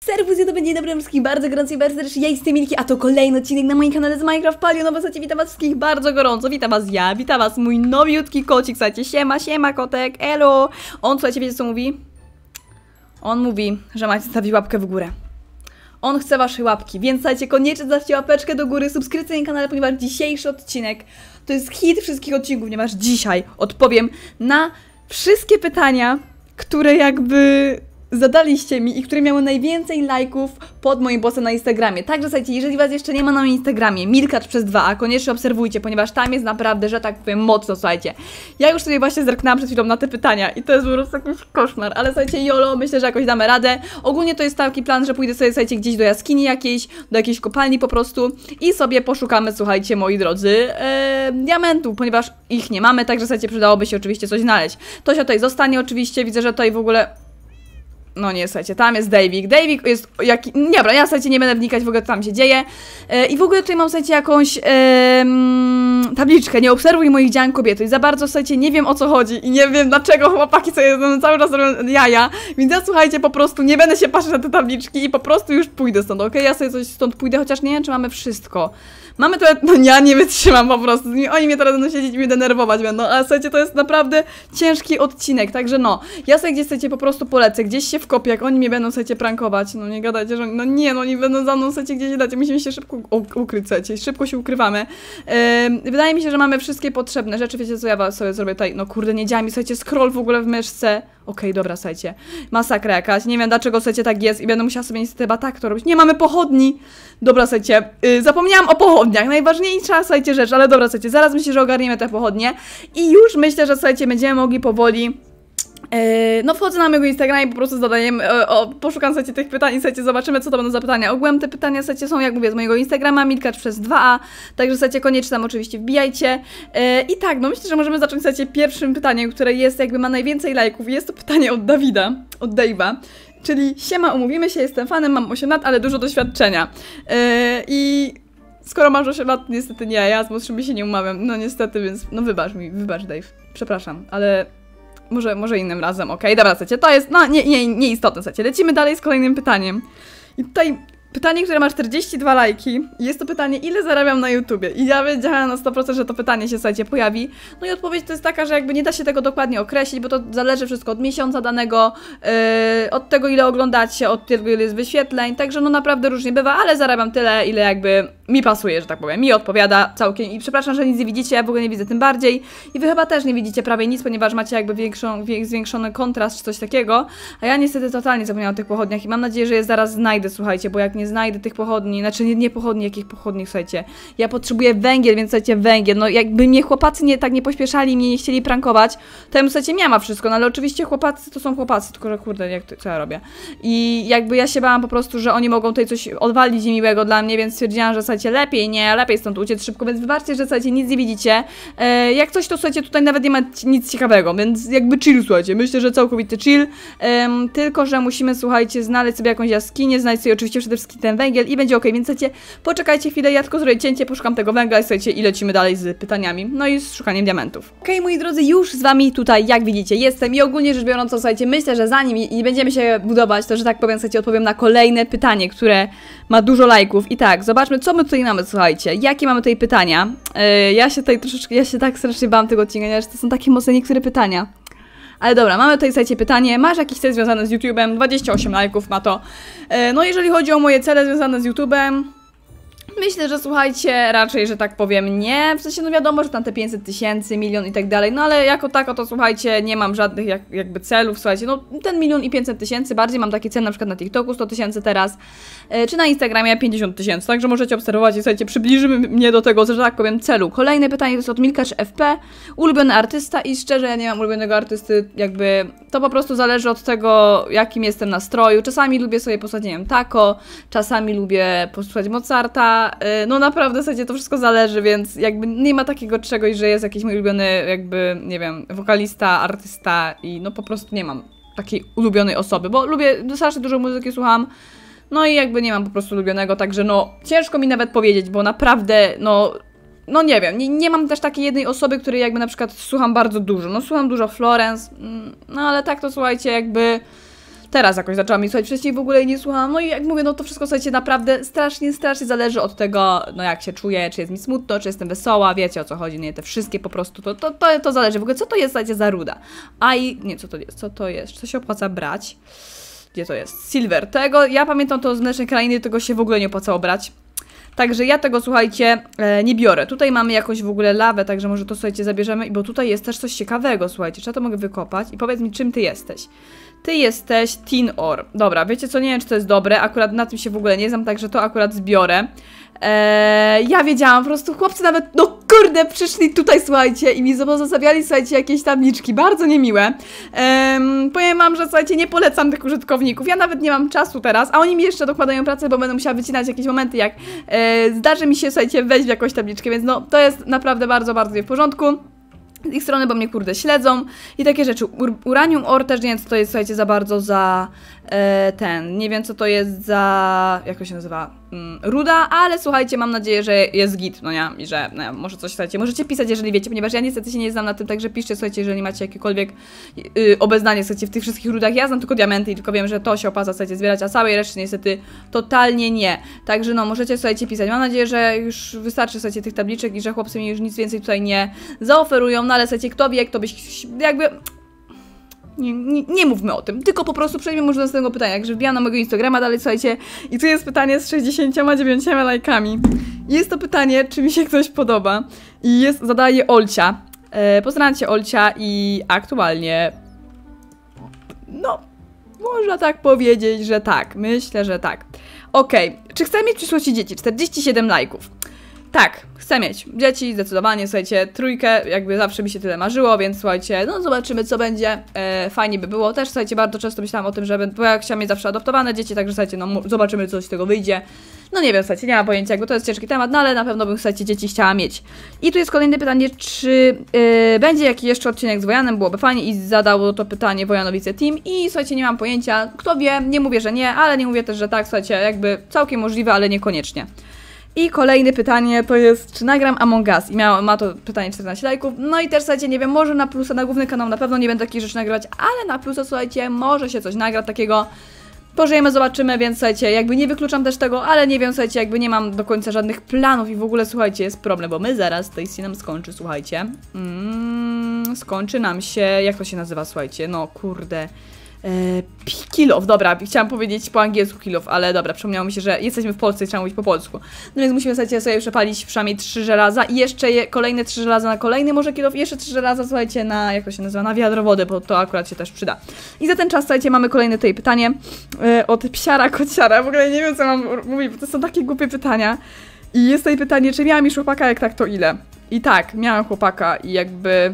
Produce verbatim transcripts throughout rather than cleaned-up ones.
Serwus, ja to będzie dobry wszystkich bardzo gorąco i bardzo serdecznie, ja jestem Milki, a to kolejny odcinek na moim kanale z Minecraft Palio. No w zasadzie witam was wszystkich bardzo gorąco, witam was ja, witam was mój nowiutki kocik, słuchajcie, siema, siema kotek, elo. On, słuchajcie, wiecie co mówi? On mówi, że macie stawić łapkę w górę. On chce waszej łapki, więc słuchajcie, koniecznie zostawcie łapeczkę do góry, subskrypcję na kanale, ponieważ dzisiejszy odcinek to jest hit wszystkich odcinków, ponieważ dzisiaj odpowiem na wszystkie pytania, które jakby zadaliście mi i które miały najwięcej lajków pod moim postem na Instagramie. Także słuchajcie, jeżeli was jeszcze nie ma na moim Instagramie, Milkacz przez dwa a, koniecznie obserwujcie, ponieważ tam jest naprawdę, że tak powiem, mocno, słuchajcie. Ja już sobie właśnie zerknęłam przed chwilą na te pytania i to jest po prostu jakiś koszmar, ale słuchajcie, jolo, myślę, że jakoś damy radę. Ogólnie to jest taki plan, że pójdę sobie, słuchajcie, gdzieś do jaskini jakiejś, do jakiejś kopalni po prostu i sobie poszukamy, słuchajcie, moi drodzy, ee, diamentów, ponieważ ich nie mamy, także słuchajcie, przydałoby się oczywiście coś znaleźć. To się tutaj zostanie oczywiście, widzę, że tutaj w ogóle... No nie, słuchajcie, tam jest Davik. Davik jest jaki... Dobra, ja, słuchajcie, nie będę wnikać w ogóle, co tam się dzieje. E, I w ogóle tutaj mam, słuchajcie, jakąś e, tabliczkę. Nie obserwuj moich działań kobiety. I za bardzo, słuchajcie, nie wiem, o co chodzi. I nie wiem, dlaczego chłopaki sobie cały czas robią jaja. Więc ja, słuchajcie, po prostu nie będę się patrzeć na te tabliczki i po prostu już pójdę stąd, okej? Okay? Ja sobie coś stąd pójdę, chociaż nie wiem, czy mamy wszystko. Mamy to, no ja nie wytrzymam po prostu. Oni mnie teraz będą siedzieć i mnie denerwować będą. A słuchajcie, to jest naprawdę ciężki odcinek. Także no, ja sobie gdzieś, słuchajcie, po prostu polecę. Gdzieś się wkopię, jak oni mnie będą, słuchajcie, prankować. No nie gadajcie, że oni, no nie, no oni będą za mną, słuchajcie, gdzieś dać. Musimy się szybko ukryć, słuchajcie. Szybko się ukrywamy. Yy, wydaje mi się, że mamy wszystkie potrzebne rzeczy. Wiecie co, ja sobie zrobię tutaj, no kurde, nie działa mi, słuchajcie, scroll w ogóle w myszce. Okej, okay, dobra, słuchajcie. Masakra jakaś. Nie wiem, dlaczego, słuchajcie, tak jest i będę musiała sobie niestety chyba tak to robić. Nie mamy pochodni. Dobra, słuchajcie, yy, zapomniałam o pochodniach. Najważniejsza, słuchajcie, rzecz, ale dobra, słuchajcie, zaraz myślę, że ogarniemy te pochodnie. I już myślę, że, słuchajcie, będziemy mogli powoli... Yy, no wchodzę na mojego Instagrama i po prostu zadaję, yy, o, poszukam, słuchajcie, tych pytań i, słuchajcie, zobaczymy, co to będą za pytania. Ogółem te pytania, słuchajcie, są, jak mówię, z mojego Instagrama, Milkacz przez dwa a, także, słuchajcie, koniecznie tam oczywiście wbijajcie. Yy, I tak, no myślę, że możemy zacząć, słuchajcie, pierwszym pytaniem, które jest, jakby ma najwięcej lajków. Jest to pytanie od Dawida, od Dave'a. Czyli siema, umówimy się, jestem fanem, mam osiem lat, ale dużo doświadczenia. Yy, I skoro masz osiem lat, niestety nie, ja z młodszymi się nie umawiam, no niestety, więc no wybacz mi, wybacz Dave, przepraszam, ale może, może innym razem, okej, okay? Dobra, słuchajcie, to jest, no nie, nie, nieistotne, słuchajcie, lecimy dalej z kolejnym pytaniem. I tutaj pytanie, które ma czterdzieści dwa lajki, jest to pytanie, ile zarabiam na YouTubie? I ja wiedziałam na sto procent, że to pytanie się, słuchajcie, pojawi. No i odpowiedź to jest taka, że jakby nie da się tego dokładnie określić, bo to zależy wszystko od miesiąca danego, yy, od tego, ile oglądacie, od tego, ile jest wyświetleń, także no naprawdę różnie bywa, ale zarabiam tyle, ile jakby mi pasuje, że tak powiem, mi odpowiada całkiem. I przepraszam, że nic nie widzicie, ja w ogóle nie widzę tym bardziej. I wy chyba też nie widzicie prawie nic, ponieważ macie jakby większą, zwiększony kontrast czy coś takiego, a ja niestety totalnie zapomniałam o tych pochodniach i mam nadzieję, że je zaraz znajdę, słuchajcie, bo jak nie znajdę tych pochodni, znaczy nie, nie pochodni, jakich pochodni, słuchajcie, ja potrzebuję węgiel, więc słuchajcie, węgiel, no jakby mnie chłopacy nie, tak nie pośpieszali, mnie nie chcieli prankować, to ja bym, słuchajcie, miała wszystko, no ale oczywiście chłopacy to są chłopacy, tylko że kurde, jak to, co ja robię. I jakby ja się bałam po prostu, że oni mogą tutaj coś odwalić miłego dla mnie, więc stwierdziłam, że słuchajcie, lepiej nie, lepiej stąd uciec szybko, więc wybaczcie, że słuchajcie, nic nie widzicie. E, jak coś, to słuchajcie, tutaj nawet nie ma nic ciekawego, więc jakby chill, słuchajcie, myślę, że całkowity chill, e, tylko że musimy, słuchajcie, znaleźć sobie jakąś jaskinię, znaleźć sobie oczywiście przede wszystkim ten węgiel i będzie ok, więc słuchajcie, poczekajcie chwilę, ja tylko zrobię cięcie, poszukam tego węgla i słuchajcie, i lecimy dalej z pytaniami, no i z szukaniem diamentów. Ok, moi drodzy, już z wami tutaj, jak widzicie, jestem i ogólnie rzecz biorąc, słuchajcie, myślę, że zanim i będziemy się budować, to że tak powiem, słuchajcie, odpowiem na kolejne pytanie, które ma dużo lajków. I tak, zobaczmy, co my tutaj mamy, słuchajcie, jakie mamy tutaj pytania. Yy, ja się tutaj troszeczkę, ja się tak strasznie bałam tego odcinka, że to są takie mocne niektóre pytania. Ale dobra, mamy tutaj, słuchajcie, pytanie, masz jakiś cel związany z YouTube'em? dwadzieścia osiem lajków ma to. Yy, no jeżeli chodzi o moje cele związane z YouTube'em, myślę, że słuchajcie, raczej, że tak powiem, nie. W sensie, no wiadomo, że tam te pięćset tysięcy, milion i tak dalej, no ale jako tako to słuchajcie, nie mam żadnych jak, jakby celów, słuchajcie, no ten milion i pięćset tysięcy, bardziej mam taki cel na przykład na TikToku sto tysięcy teraz, yy, czy na Instagramie pięćdziesiąt tysięcy, także możecie obserwować i słuchajcie, przybliżymy mnie do tego, że tak powiem, celu. Kolejne pytanie to jest od Milkacz F P, ulubiony artysta i szczerze, ja nie mam ulubionego artysty, jakby to po prostu zależy od tego, jakim jestem nastroju. Czasami lubię sobie posłuchać, nie wiem, Taco, czasami lubię posłuchać Mozarta. No naprawdę, w zasadzie to wszystko zależy, więc jakby nie ma takiego czegoś, że jest jakiś mój ulubiony jakby, nie wiem, wokalista, artysta i no po prostu nie mam takiej ulubionej osoby, bo lubię, strasznie dużo muzyki słucham, no i jakby nie mam po prostu ulubionego, także no ciężko mi nawet powiedzieć, bo naprawdę, no no nie wiem, nie, nie mam też takiej jednej osoby, której jakby na przykład słucham bardzo dużo, no słucham dużo Florence, no ale tak to słuchajcie, jakby teraz jakoś zaczęłam jej słuchać, wcześniej w ogóle jej nie słuchałam, no i jak mówię, no to wszystko, słuchajcie, naprawdę strasznie, strasznie zależy od tego, no jak się czuję, czy jest mi smutno, czy jestem wesoła, wiecie o co chodzi, nie, te wszystkie po prostu, to, to, to, to zależy, w ogóle co to jest, słuchajcie, za ruda, a i, nie, co to jest, co to jest, czy to się opłaca brać, gdzie to jest, silver, tego, ja pamiętam to z Mlecznej Krainy, tego się w ogóle nie opłacało brać. Także ja tego, słuchajcie, e, nie biorę. Tutaj mamy jakąś w ogóle lawę, także może to, słuchajcie, zabierzemy, bo tutaj jest też coś ciekawego, słuchajcie. Czy ja to mogę wykopać? I powiedz mi, czym ty jesteś? Ty jesteś Tin Ore. Dobra, wiecie co, nie wiem, czy to jest dobre, akurat na tym się w ogóle nie znam, także to akurat zbiorę. Eee, ja wiedziałam, po prostu chłopcy nawet, no kurde, przyszli tutaj, słuchajcie, i mi pozostawiali, słuchajcie, jakieś tabliczki, bardzo niemiłe. Eee, powiem wam, że, słuchajcie, nie polecam tych użytkowników, ja nawet nie mam czasu teraz, a oni mi jeszcze dokładają pracę, bo będę musiała wycinać jakieś momenty, jak e, zdarzy mi się, słuchajcie, wejść w jakąś tabliczkę, więc no, to jest naprawdę bardzo, bardzo nie w porządku. Z ich strony, bo mnie kurde śledzą i takie rzeczy. Ur Uranium Ore też nie wiem, co to jest, słuchajcie, za bardzo za e, ten, nie wiem, co to jest za, jak to się nazywa, mm, ruda, ale słuchajcie, mam nadzieję, że jest git, no nie, i że no, może coś, słuchajcie, możecie pisać, jeżeli wiecie, ponieważ ja niestety się nie znam na tym, także piszcie, słuchajcie, jeżeli macie jakiekolwiek yy, obeznanie, słuchajcie, w tych wszystkich rudach. Ja znam tylko diamenty i tylko wiem, że to się opłaca, słuchajcie, zbierać, a całej reszty niestety totalnie nie. Także no, możecie, słuchajcie, pisać. Mam nadzieję, że już wystarczy, słuchajcie, tych tabliczek i że chłopcy mi już nic więcej tutaj nie zaoferują, no ale słuchajcie, kto wie, kto byś jakby... Nie, nie, nie mówmy o tym, tylko po prostu przejdźmy może do następnego pytania. Także wbijam na mojego Instagrama dalej, słuchajcie. I tu jest pytanie z sześćdziesięcioma dziewięcioma lajkami. I jest to pytanie, czy mi się ktoś podoba. I jest, zadaje Olcia. E, Pozdrawiam cię, Olcia, i aktualnie... No, można tak powiedzieć, że tak. Myślę, że tak. Okej, okay. Czy chcę mieć w przyszłości dzieci? czterdzieści siedem lajków. Tak, chcę mieć dzieci, zdecydowanie, słuchajcie, trójkę, jakby zawsze mi się tyle marzyło, więc słuchajcie, no zobaczymy, co będzie, e, fajnie by było. Też, słuchajcie, bardzo często myślałam o tym, że bo ja chciałam mieć zawsze adoptowane dzieci, także, słuchajcie, no zobaczymy, co z tego wyjdzie. No nie wiem, słuchajcie, nie mam pojęcia, jakby to jest ciężki temat, no ale na pewno bym, słuchajcie, dzieci chciała mieć. I tu jest kolejne pytanie, czy yy, będzie jakiś jeszcze odcinek z Wojanem, byłoby fajnie, i zadało to pytanie Wojanowice Team i, słuchajcie, nie mam pojęcia, kto wie, nie mówię, że nie, ale nie mówię też, że tak, słuchajcie, jakby całkiem możliwe, ale niekoniecznie. I kolejne pytanie to jest, czy nagram Among Us? I miała, ma to pytanie czternaście lajków. No i też, słuchajcie, nie wiem, może na plusa, na główny kanał na pewno nie będę takich rzeczy nagrywać, ale na plusa, słuchajcie, może się coś nagra takiego. Pożyjemy, zobaczymy, więc, słuchajcie, jakby nie wykluczam też tego, ale nie wiem, słuchajcie, jakby nie mam do końca żadnych planów i w ogóle, słuchajcie, jest problem, bo my zaraz, Stacy nam skończy, słuchajcie. Mm, skończy nam się, jak to się nazywa, słuchajcie, no kurde... Kill off, dobra, chciałam powiedzieć po angielsku kill off, ale dobra, przypomniało mi się, że jesteśmy w Polsce i trzeba mówić po polsku. No więc musimy, słuchajcie, sobie przepalić przynajmniej trzy żelaza i jeszcze je, kolejne trzy żelaza na kolejny może kill off i jeszcze trzy żelaza, słuchajcie, na, jak to się nazywa, na wiadro wody, bo to akurat się też przyda. I za ten czas, słuchajcie, mamy kolejne tutaj pytanie yy, od psiara kociara, w ogóle nie wiem, co mam mówić, bo to są takie głupie pytania. I jest tutaj pytanie, czy miałam już chłopaka, jak tak, to ile? I tak, miałam chłopaka i jakby...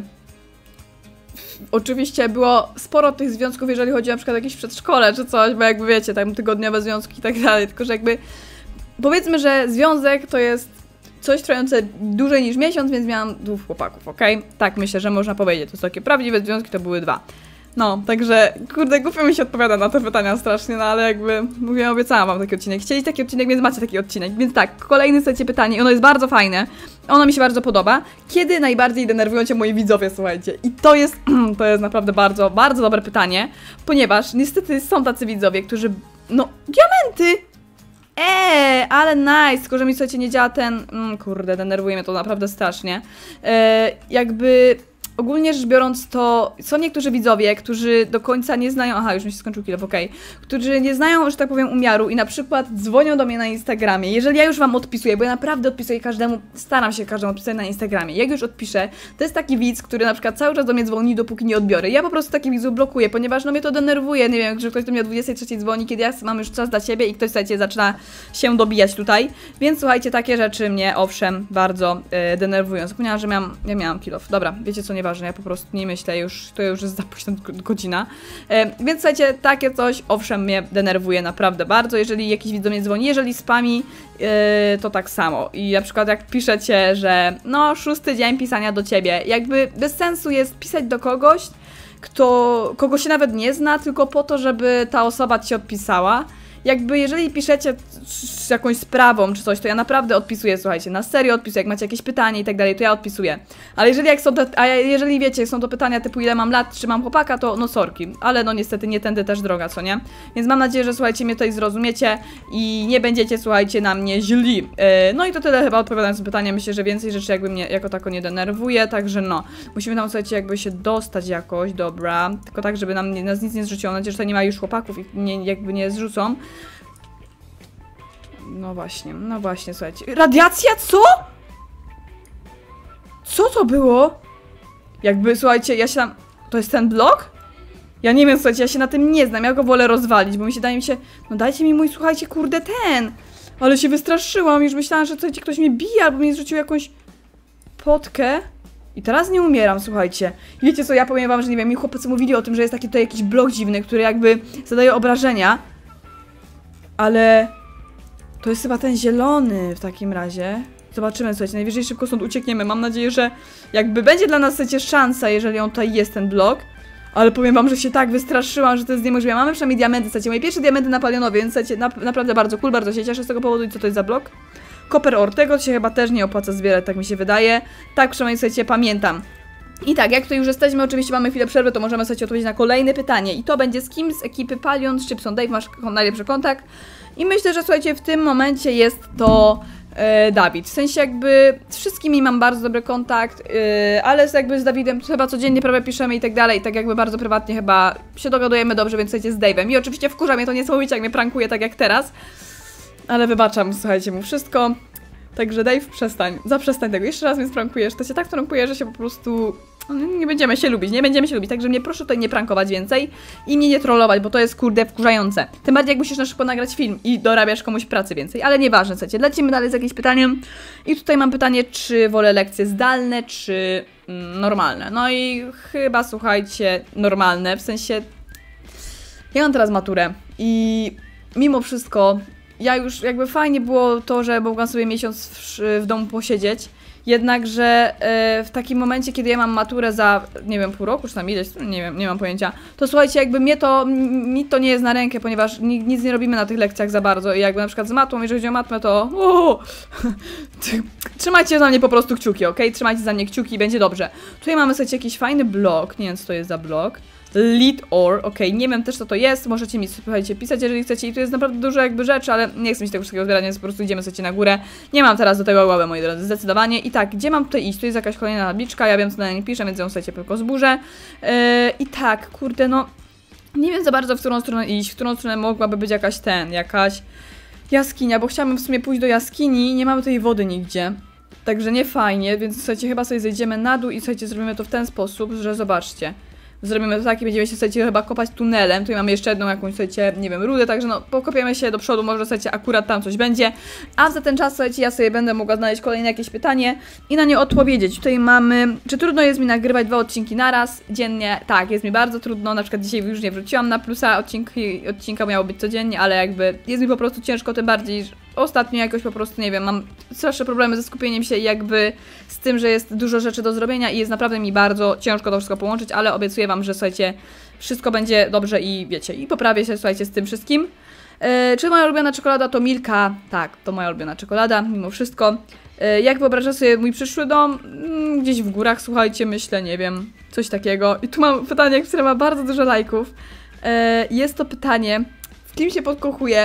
Oczywiście było sporo tych związków, jeżeli chodzi na przykład o jakieś przedszkole czy coś, bo jakby wiecie, tam tygodniowe związki i tak dalej, tylko że jakby powiedzmy, że związek to jest coś trwające dłużej niż miesiąc, więc miałam dwóch chłopaków, okej? Okay? Tak myślę, że można powiedzieć, to są takie prawdziwe związki, to były dwa. No, także, kurde, głupio mi się odpowiada na te pytania strasznie, no ale jakby, mówię, obiecałam wam taki odcinek. Chcieli taki odcinek, więc macie taki odcinek. Więc tak, kolejne, słuchajcie, pytanie, ono jest bardzo fajne, ono mi się bardzo podoba. Kiedy najbardziej denerwują cię moi widzowie, słuchajcie? I to jest, to jest naprawdę bardzo, bardzo dobre pytanie, ponieważ niestety są tacy widzowie, którzy, no, diamenty! Eee, ale nice, tylko że mi, słuchajcie, nie działa ten, mm, kurde, denerwuje mnie to naprawdę strasznie. Eee, jakby... Ogólnie rzecz biorąc, to są niektórzy widzowie, którzy do końca nie znają, aha, już mi się skończył kill off, okej, okay, którzy nie znają, że tak powiem, umiaru i na przykład dzwonią do mnie na Instagramie. Jeżeli ja już wam odpisuję, bo ja naprawdę odpisuję każdemu, staram się każdemu odpisać na Instagramie. Jak już odpiszę, to jest taki widz, który na przykład cały czas do mnie dzwoni, dopóki nie odbiorę. Ja po prostu takich widzów blokuję, ponieważ no mnie to denerwuje, nie wiem, że ktoś do mnie o dwudziestej trzeciej dzwoni, kiedy ja mam już czas dla siebie i ktoś, słuchajcie, zaczyna się dobijać tutaj. Więc słuchajcie, takie rzeczy mnie, owszem, bardzo yy, denerwują. Zapomniałam, że miałam, ja miałam kill off. Dobra, wiecie co, nieważne, ja po prostu nie myślę, już, to już jest za późna godzina. E, więc słuchajcie, takie coś, owszem, mnie denerwuje naprawdę bardzo, jeżeli jakiś widz do mnie dzwoni, jeżeli spami, e, to tak samo. I na przykład jak piszecie, że no, szósty dzień pisania do ciebie, jakby bez sensu jest pisać do kogoś, kto, kogo się nawet nie zna, tylko po to, żeby ta osoba ci odpisała. jakby jeżeli piszecie z jakąś sprawą czy coś, to ja naprawdę odpisuję, słuchajcie, na serio odpisuję, jak macie jakieś pytanie i tak dalej, to ja odpisuję. Ale jeżeli jak są te, a jeżeli wiecie, są to pytania typu ile mam lat, czy mam chłopaka, to no sorki, ale no niestety nie tędy też droga, co nie? Więc mam nadzieję, że słuchajcie, mnie tutaj zrozumiecie i nie będziecie, słuchajcie, na mnie źli. Yy, no i to tyle chyba odpowiadając na pytanie, myślę, że więcej rzeczy jakby mnie jako tako nie denerwuje, także no, musimy tam, słuchajcie, jakby się dostać jakoś, dobra, tylko tak, żeby nam nie, nas nic nie zrzuciło, mam nadzieję, że tutaj nie ma już chłopaków i nie, jakby nie zrzucą. No właśnie, no właśnie, słuchajcie. Radiacja? Co? Co to było? Jakby, słuchajcie, ja się tam... To jest ten blok? Ja nie wiem, słuchajcie, ja się na tym nie znam, ja go wolę rozwalić, bo mi się daje mi się... No dajcie mi mój, słuchajcie, kurde, ten! Ale się wystraszyłam, już myślałam, że słuchajcie, ktoś mnie bije, albo mnie zrzucił jakąś... potkę. I teraz nie umieram, słuchajcie. I wiecie co, ja powiem wam, że nie wiem, mi chłopacy mówili o tym, że jest taki tutaj jakiś blok dziwny, który jakby zadaje obrażenia. Ale... To jest chyba ten zielony w takim razie. Zobaczymy, słuchajcie, najwyżej szybko stąd uciekniemy. Mam nadzieję, że jakby będzie dla nas, słuchajcie, szansa, jeżeli on tutaj jest, ten blok. Ale powiem wam, że się tak wystraszyłam, że to jest niemożliwe. Mamy przynajmniej diamenty, słuchajcie, moje pierwsze diamenty na palionowie, więc słuchajcie, na, naprawdę bardzo cool, bardzo się cieszę z tego powodu. I co to jest za blok? Copper ore, tego się chyba też nie opłaca zbierać, tak mi się wydaje. Tak przynajmniej, słuchajcie, pamiętam. I tak, jak tutaj już jesteśmy, oczywiście mamy chwilę przerwy, to możemy sobie odpowiedzieć na kolejne pytanie. I to będzie z kim z ekipy Palion, z Chipson Dave, masz najlepszy kontakt. I myślę, że słuchajcie, w tym momencie jest to e, Dawid. W sensie jakby z wszystkimi mam bardzo dobry kontakt, e, ale z, jakby z Dawidem chyba codziennie prawie piszemy i tak dalej. I tak jakby bardzo prywatnie chyba się dogadujemy dobrze, więc słuchajcie, z Dave'em. I oczywiście wkurza mnie to niesamowicie, jak mnie prankuje, tak jak teraz. Ale wybaczam, słuchajcie, mu wszystko. Także Dave, przestań, zaprzestań tego. Jeszcze raz mnie sprankujesz, to się tak prankuje, że się po prostu... Nie będziemy się lubić, nie będziemy się lubić, także mnie proszę tutaj nie prankować więcej i mnie nie trollować, bo to jest kurde wkurzające. Tym bardziej jak musisz na szybko nagrać film i dorabiasz komuś pracy więcej, ale nieważne, słuchajcie, lecimy dalej z jakimś pytaniem. I tutaj mam pytanie, czy wolę lekcje zdalne, czy mm, normalne. No i chyba, słuchajcie, normalne, w sensie... Ja mam teraz maturę i mimo wszystko... Ja już jakby fajnie było to, że mogłam sobie miesiąc w, w domu posiedzieć, jednakże e, w takim momencie, kiedy ja mam maturę za, nie wiem, pół roku, czy tam ileś, nie wiem, nie mam pojęcia, to słuchajcie, jakby mnie to, mi to nie jest na rękę, ponieważ nic nie robimy na tych lekcjach za bardzo i jakby na przykład z matmą, jeżeli chodzi o matmę, to o, trzymajcie za mnie po prostu kciuki, ok? Trzymajcie za mnie kciuki i będzie dobrze. Tutaj mamy, słuchajcie, jakiś fajny blok, nie wiem, co to jest za blok. Lead ore, ok, nie wiem też co to jest, możecie mi, słuchajcie, pisać, jeżeli chcecie i tu jest naprawdę dużo jakby rzeczy, ale nie chcę mi się tego wszystkiego zbierać, więc po prostu idziemy sobie na górę. Nie mam teraz do tego głowy, moi drodzy, zdecydowanie. I tak, gdzie mam tutaj iść? Tu jest jakaś kolejna tabliczka, ja wiem co na niej piszę, więc ją słuchajcie tylko zburzę. Yy, I tak, kurde, no, nie wiem za bardzo w którą stronę iść, w którą stronę mogłaby być jakaś ten, jakaś jaskinia, bo chciałabym w sumie pójść do jaskini, nie mamy tej wody nigdzie. Także nie fajnie, więc słuchajcie, chyba sobie zejdziemy na dół i słuchajcie, zrobimy to w ten sposób, że zobaczcie. Zrobimy to tak i będziemy się, słuchajcie, chyba kopać tunelem. Tutaj mamy jeszcze jedną jakąś, słuchajcie, nie wiem, rudę, także no, pokopiemy się do przodu, może, słuchajcie, akurat tam coś będzie. A za ten czas, słuchajcie, ja sobie będę mogła znaleźć kolejne jakieś pytanie i na nie odpowiedzieć. Tutaj mamy, czy trudno jest mi nagrywać dwa odcinki naraz, dziennie? Tak, jest mi bardzo trudno, na przykład dzisiaj już nie wróciłam na plusa, odcinki, odcinka miało być codziennie, ale jakby jest mi po prostu ciężko, tym bardziej, że ostatnio jakoś po prostu, nie wiem, mam straszne problemy ze skupieniem się i jakby z tym, że jest dużo rzeczy do zrobienia i jest naprawdę mi bardzo ciężko to wszystko połączyć, ale obiecuję wam, że słuchajcie, wszystko będzie dobrze i wiecie, i poprawię się, słuchajcie, z tym wszystkim. Yy, czy moja ulubiona czekolada to Milka? Tak, to moja ulubiona czekolada, mimo wszystko. Yy, jak wyobrażasz sobie mój przyszły dom? Yy, gdzieś w górach, słuchajcie, myślę, nie wiem, coś takiego. I tu mam pytanie, które ma bardzo dużo lajków. Yy, jest to pytanie, w kim się podkochuje?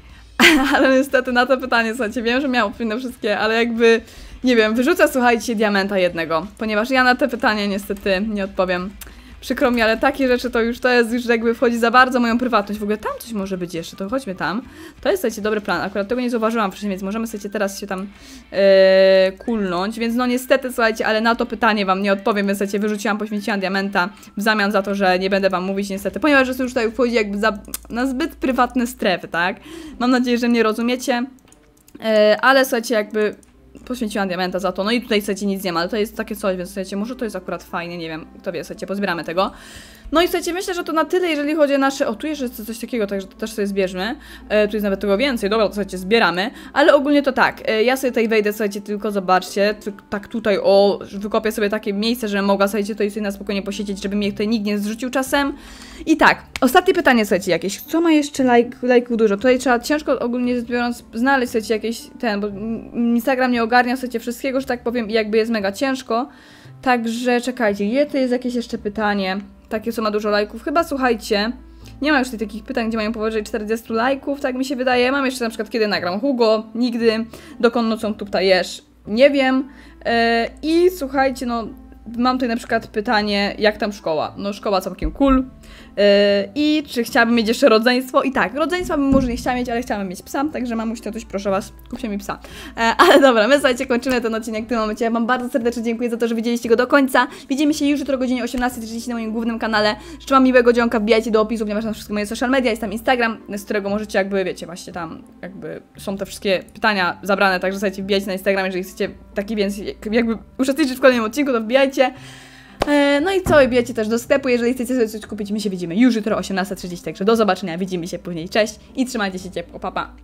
Ale niestety na to pytanie, słuchajcie, wiem, że miałam odpowiedź na wszystkie, ale jakby, nie wiem, wyrzucę, słuchajcie, diamenta jednego, ponieważ ja na te pytania niestety nie odpowiem. Przykro mi, ale takie rzeczy to już, to jest już jakby wchodzi za bardzo moją prywatność. W ogóle tam coś może być jeszcze, to chodźmy tam. To jest, słuchajcie, dobry plan, akurat tego nie zauważyłam wcześniej, więc możemy, słuchajcie, teraz się tam yy, kulnąć, więc no niestety, słuchajcie, ale na to pytanie wam nie odpowiem, więc, słuchajcie, wyrzuciłam, poświęciłam diamenta w zamian za to, że nie będę wam mówić niestety, ponieważ już tutaj wchodzi jakby za, na zbyt prywatne strefy, tak? Mam nadzieję, że mnie rozumiecie, yy, ale słuchajcie, jakby... Poświęciłam diamenta za to, no i tutaj, słuchajcie, nic nie ma, ale to jest takie coś, więc słuchajcie, może to jest akurat fajne, nie wiem, kto wie, słuchajcie, pozbieramy tego. No i słuchajcie, myślę, że to na tyle, jeżeli chodzi o nasze... O, tu jeszcze jest coś takiego, także to też sobie zbierzmy. E, tu jest nawet tego więcej, dobra, to słuchajcie, zbieramy. Ale ogólnie to tak, e, ja sobie tutaj wejdę, słuchajcie, tylko zobaczcie, tak tutaj, o, wykopię sobie takie miejsce, żebym mogła, słuchajcie, tutaj sobie na spokojnie posiedzieć, żeby mnie tutaj nikt nie zrzucił czasem. I tak, ostatnie pytanie, słuchajcie, jakieś. Co ma jeszcze lajk, lajków dużo? Tutaj trzeba ciężko ogólnie rzecz biorąc znaleźć, słuchajcie, jakieś ten, bo Instagram nie ogarnia, słuchajcie, wszystkiego, że tak powiem, i jakby jest mega ciężko. Także czekajcie, je to jest jakieś jeszcze pytanie. Takie, co ma dużo lajków. Chyba, słuchajcie, nie ma już tutaj takich pytań, gdzie mają powyżej czterdziestu lajków, tak mi się wydaje. Mam jeszcze na przykład, kiedy nagram Hugo, nigdy, dokąd nocą tu ptajesz, nie wiem. Yy, I słuchajcie, no, mam tutaj na przykład pytanie, jak tam szkoła? No, szkoła całkiem cool. Yy, I czy chciałabym mieć jeszcze rodzeństwo? I tak, rodzeństwa bym może nie chciała mieć, ale chciałabym mieć psa, także mamuś, tatuś, proszę was, kupcie mi psa. E, ale dobra, my słuchajcie, kończymy ten odcinek w tym momencie. Ja wam bardzo serdecznie dziękuję za to, że widzieliście go do końca. Widzimy się już jutro o godzinie osiemnastej trzydzieści na moim głównym kanale. Życzę wam miłego dzionka, wbijajcie do opisu, ponieważ na wszystkie moje social media, jest tam Instagram, z którego możecie jakby, wiecie, właśnie tam jakby są te wszystkie pytania zabrane, także słuchajcie, wbijajcie na Instagram, jeżeli chcecie taki więc jakby uczestniczyć w kolejnym odcinku, to wbijajcie. No i co, wbijajcie też do sklepu, jeżeli chcecie sobie coś kupić. My się widzimy już jutro o osiemnastej trzydzieści, także do zobaczenia, widzimy się później, cześć i trzymajcie się ciepło, pa pa!